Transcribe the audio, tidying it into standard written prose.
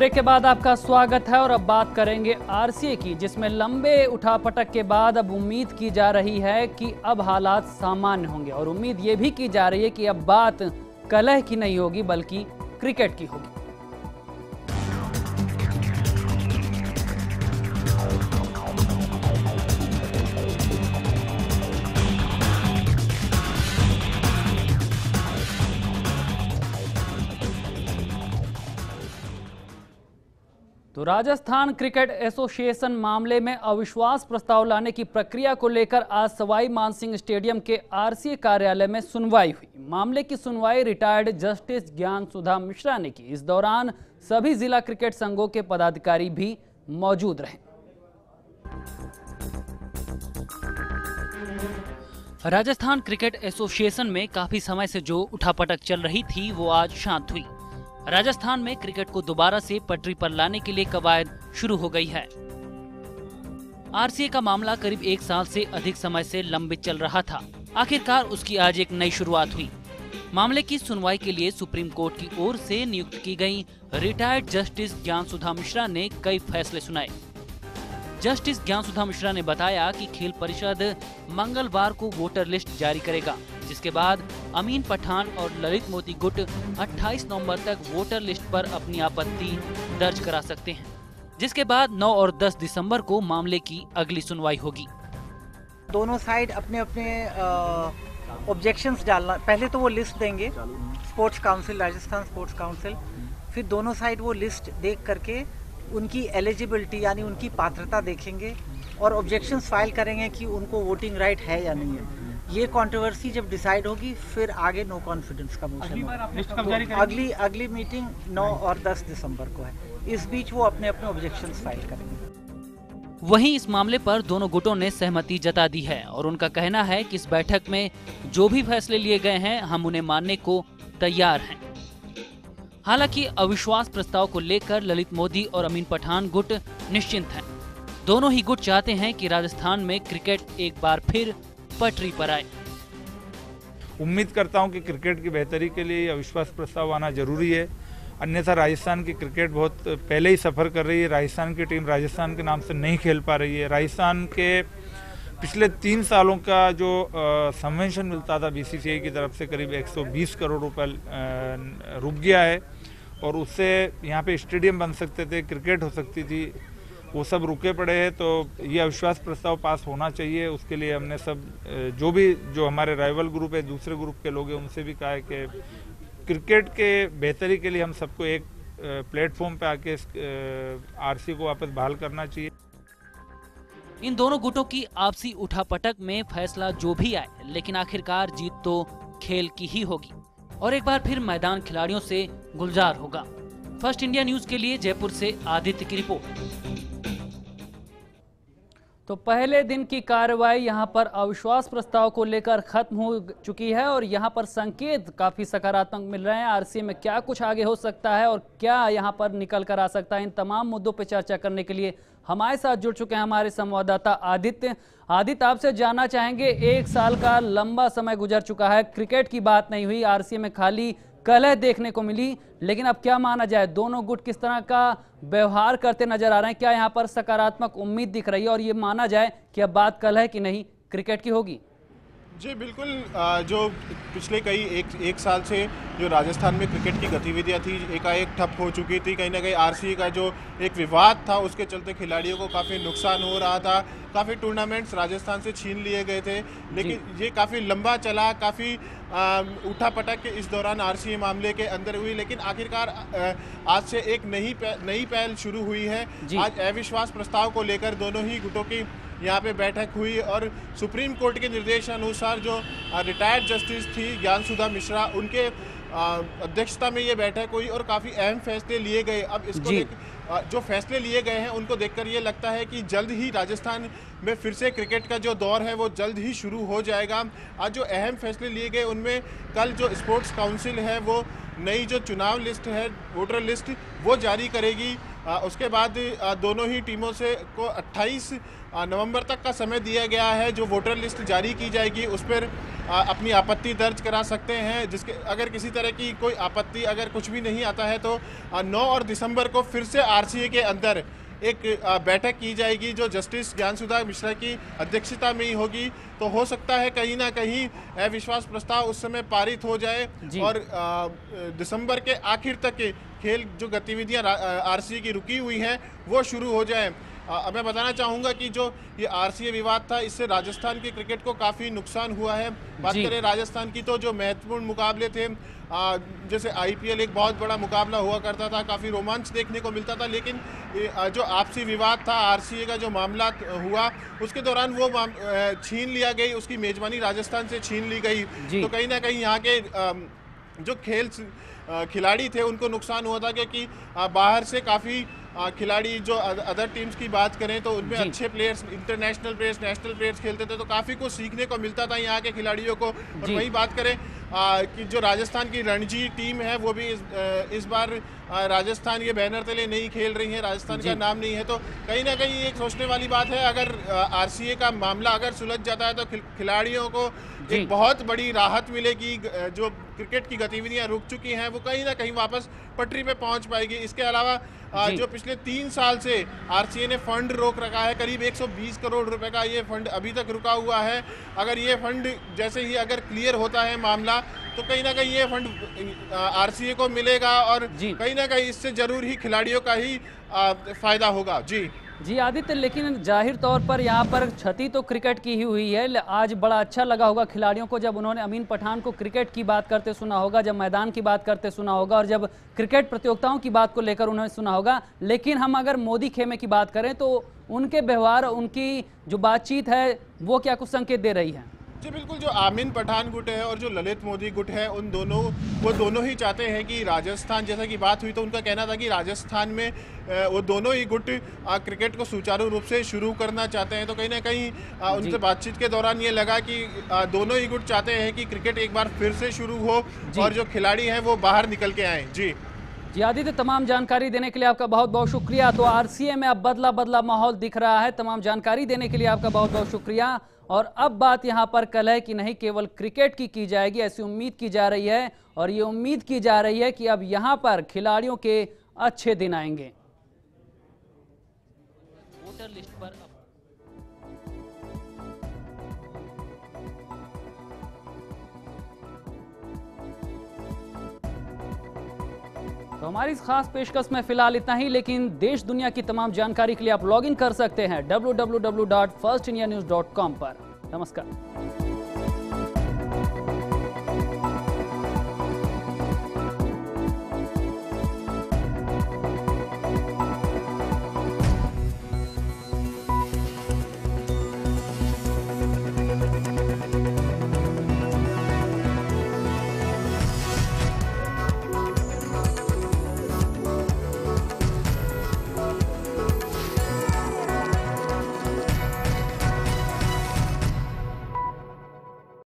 Break के बाद आपका स्वागत है और अब बात करेंगे आरसीए की, जिसमें लंबे उठापटक के बाद अब उम्मीद की जा रही है कि अब हालात सामान्य होंगे और उम्मीद ये भी की जा रही है कि अब बात कलह की नहीं होगी बल्कि क्रिकेट की होगी। तो राजस्थान क्रिकेट एसोसिएशन मामले में अविश्वास प्रस्ताव लाने की प्रक्रिया को लेकर आज सवाई मानसिंह स्टेडियम के आरसीए कार्यालय में सुनवाई हुई। मामले की सुनवाई रिटायर्ड जस्टिस ज्ञान सुधा मिश्रा ने की। इस दौरान सभी जिला क्रिकेट संघों के पदाधिकारी भी मौजूद रहे। राजस्थान क्रिकेट एसोसिएशन में काफी समय से जो उठापटक चल रही थी वो आज शांत हुई। राजस्थान में क्रिकेट को दोबारा से पटरी पर लाने के लिए कवायद शुरू हो गई है। आरसीए का मामला करीब 1 साल से अधिक समय से लंबित चल रहा था। आखिरकार उसकी आज एक नई शुरुआत हुई। मामले की सुनवाई के लिए सुप्रीम कोर्ट की ओर से नियुक्त की गई रिटायर्ड जस्टिस ज्ञान सुधा मिश्रा ने कई फैसले सुनाए। जस्टिस ज्ञान सुधा मिश्रा ने बताया कि खेल परिषद मंगलवार को वोटर लिस्ट जारी करेगा, जिसके बाद अमीन पठान और ललित मोदी गुट 28 नवंबर तक वोटर लिस्ट पर अपनी आपत्ति दर्ज करा सकते हैं, जिसके बाद 9 और 10 दिसंबर को मामले की अगली सुनवाई होगी। दोनों साइड अपने अपने ऑब्जेक्शंस डालना, पहले तो वो लिस्ट देंगे sports council, Rajasthan sports council, फिर दोनों साइड वो लिस्ट देख करके उनकी एलिजिबिलिटी यानी उनकी पात्रता देखेंगे और ऑब्जेक्शंस फाइल करेंगे कि उनको वोटिंग राइट है या नहीं है। ये कंट्रोवर्सी जब डिसाइड होगी फिर आगे नो कॉन्फिडेंस का मोशन होगा। अगली मीटिंग 9 और 10 दिसंबर को है। इस बीच वो अपने अपने ऑब्जेक्शंस फाइल करेंगे। वहीं इस मामले पर दोनों गुटों ने सहमति जता दी है और उनका कहना है कि इस बैठक में जो भी फैसले लिए गए हैं हम उन्हें मानने को तैयार हैं। हालांकि अविश्वास प्रस्ताव को लेकर ललित मोदी और अमीन पठान गुट निश्चिंत हैं। दोनों ही गुट चाहते हैं कि राजस्थान में क्रिकेट एक बार फिर पटरी पर आए। उम्मीद करता हूं कि क्रिकेट की बेहतरी के लिए अविश्वास प्रस्ताव आना जरूरी है, अन्यथा राजस्थान की क्रिकेट बहुत पहले ही सफ़र कर रही है। राजस्थान की टीम राजस्थान के नाम से नहीं खेल पा रही है। राजस्थान के पिछले 3 सालों का जो सबवेंशन मिलता था बीसीसीआई की तरफ से करीब 120 करोड़ रुपए रुक गया है और उससे यहाँ पे स्टेडियम बन सकते थे, क्रिकेट हो सकती थी, वो सब रुके पड़े हैं। तो ये अविश्वास प्रस्ताव पास होना चाहिए। उसके लिए हमने सब जो हमारे राइवल ग्रुप है, दूसरे ग्रुप के लोग हैं, उनसे भी कहा है कि क्रिकेट के बेहतरी के लिए हम सबको एक प्लेटफॉर्म पे आके आरसी को वापस बहाल करना चाहिए। इन दोनों गुटों की आपसी उठापटक में फैसला जो भी आए, लेकिन आखिरकार जीत तो खेल की ही होगी और एक बार फिर मैदान खिलाड़ियों से गुलजार होगा। फर्स्ट इंडिया न्यूज के लिए जयपुर से आदित्य की रिपोर्ट। तो पहले दिन की कार्रवाई यहां पर अविश्वास प्रस्ताव को लेकर खत्म हो चुकी है और यहां पर संकेत काफी सकारात्मक मिल रहे हैं। आरसीए में क्या कुछ आगे हो सकता है और क्या यहां पर निकल कर आ सकता है, इन तमाम मुद्दों पर चर्चा करने के लिए हमारे साथ जुड़ चुके हैं हमारे संवाददाता आदित्य। आपसे जानना चाहेंगे, 1 साल का लंबा समय गुजर चुका है, क्रिकेट की बात नहीं हुई, आरसीए में खाली कलह देखने को मिली, लेकिन अब क्या माना जाए, दोनों गुट किस तरह का व्यवहार करते नजर आ रहे हैं? क्या यहाँ पर सकारात्मक उम्मीद दिख रही है और ये माना जाए कि अब बात कलह की नहीं क्रिकेट की होगी? जी बिल्कुल, जो पिछले एक साल से जो राजस्थान में क्रिकेट की गतिविधियां थी एकाएक ठप हो चुकी थी। कहीं ना कहीं आरसीए का जो एक विवाद था उसके चलते खिलाड़ियों को काफ़ी नुकसान हो रहा था। काफ़ी टूर्नामेंट्स राजस्थान से छीन लिए गए थे, लेकिन ये काफ़ी लंबा चला, काफ़ी उठापटक इस दौरान आरसीए मामले के अंदर हुई, लेकिन आखिरकार आज से एक नई पहल शुरू हुई है। आज अविश्वास प्रस्ताव को लेकर दोनों ही गुटों की यहाँ पे बैठक हुई और सुप्रीम कोर्ट के निर्देशानुसार जो रिटायर्ड जस्टिस थी ज्ञान सुधा मिश्रा, उनके अध्यक्षता में ये बैठक हुई और काफ़ी अहम फैसले लिए गए। अब इसको जो फैसले लिए गए हैं उनको देखकर ये लगता है कि जल्द ही राजस्थान में फिर से क्रिकेट का जो दौर है वो जल्द ही शुरू हो जाएगा। आज जो अहम फैसले लिए गए उनमें कल जो स्पोर्ट्स काउंसिल है वो नई जो चुनाव लिस्ट है, वोटर लिस्ट, वो जारी करेगी उसके बाद दोनों ही टीमों से को 28 नवंबर तक का समय दिया गया है। जो वोटर लिस्ट जारी की जाएगी उस पर अपनी आपत्ति दर्ज करा सकते हैं, जिसके अगर किसी तरह की कोई आपत्ति अगर कुछ भी नहीं आता है तो 9 और दिसंबर को फिर से आरसीए के अंदर एक बैठक की जाएगी जो जस्टिस ज्ञान सुधा मिश्रा की अध्यक्षता में ही होगी। तो हो सकता है कहीं ना कहीं अविश्वास प्रस्ताव उस समय पारित हो जाए और दिसंबर के आखिर तक के खेल जो गतिविधियां आरसीए की रुकी हुई हैं वो शुरू हो जाए। मैं बताना चाहूँगा कि जो ये आरसीए विवाद था इससे राजस्थान के क्रिकेट को काफ़ी नुकसान हुआ है। बात करें राजस्थान की तो जो महत्वपूर्ण मुकाबले थे जैसे आईपीएल एक बहुत बड़ा मुकाबला हुआ करता था, काफ़ी रोमांच देखने को मिलता था, लेकिन जो आपसी विवाद था आरसीए का जो मामला हुआ उसके दौरान वो छीन लिया गई, उसकी मेजबानी राजस्थान से छीन ली गई। तो कहीं ना कहीं यहाँ के जो खिलाड़ी थे उनको नुकसान हुआ था, क्योंकि बाहर से काफ़ी खिलाड़ी जो अदर टीम्स की बात करें तो उनमें अच्छे players, international players, national players खेलते थे, तो काफ़ी कुछ सीखने को मिलता था यहाँ के खिलाड़ियों को। और वहीं बात करें कि जो राजस्थान की रणजी टीम है वो भी इस बार राजस्थान के बैनर तले नहीं खेल रही है, राजस्थान का नाम नहीं है। तो कहीं ना कहीं एक सोचने वाली बात है, अगर आरसीए का मामला अगर सुलझ जाता है तो खिलाड़ियों को एक बहुत बड़ी राहत मिलेगी। जो क्रिकेट की गतिविधियां रुक चुकी हैं वो कहीं ना कहीं वापस पटरी पे पहुंच पाएगी। इसके अलावा जो पिछले 3 साल से आरसीए ने फंड रोक रखा है, करीब 120 करोड़ रुपए का ये फंड अभी तक रुका हुआ है। अगर ये फंड जैसे ही अगर क्लियर होता है मामला तो कहीं ना कहीं ये फंड आरसीए को मिलेगा और कहीं ना कहीं इससे जरूर ही खिलाड़ियों का ही फायदा होगा। जी आदित्य, लेकिन जाहिर तौर पर यहाँ पर क्षति तो क्रिकेट की ही हुई है। आज बड़ा अच्छा लगा होगा खिलाड़ियों को जब उन्होंने अमीन पठान को क्रिकेट की बात करते सुना होगा, जब मैदान की बात करते सुना होगा और जब क्रिकेट प्रतियोगिताओं की बात को लेकर उन्होंने सुना होगा। लेकिन हम अगर मोदी खेमे की बात करें तो उनके व्यवहार, उनकी जो बातचीत है वो क्या कुछ संकेत दे रही है? जी बिल्कुल, जो आमीन पठान गुट है और जो ललित मोदी गुट है वो दोनों ही चाहते हैं कि राजस्थान, जैसा कि बात हुई तो उनका कहना था कि राजस्थान में वो दोनों ही गुट क्रिकेट को सुचारू रूप से शुरू करना चाहते हैं। तो कहीं ना कहीं उनसे बातचीत के दौरान ये लगा कि दोनों ही गुट चाहते हैं कि क्रिकेट एक बार फिर से शुरू हो और जो खिलाड़ी हैं वो बाहर निकल के आए। जी आदित्य, तमाम जानकारी देने के लिए आपका बहुत बहुत शुक्रिया। तो आरसीए में अब बदला माहौल दिख रहा है। तमाम जानकारी देने के लिए आपका बहुत बहुत शुक्रिया। और अब बात यहां पर कल है कि नहीं केवल क्रिकेट की जाएगी, ऐसी उम्मीद की जा रही है और ये उम्मीद की जा रही है कि अब यहां पर खिलाड़ियों के अच्छे दिन आएंगे। वोटर लिस्ट पर तो हमारी इस खास पेशकश में फिलहाल इतना ही, लेकिन देश दुनिया की तमाम जानकारी के लिए आप लॉग इन कर सकते हैं www.firstindianews.com पर। नमस्कार।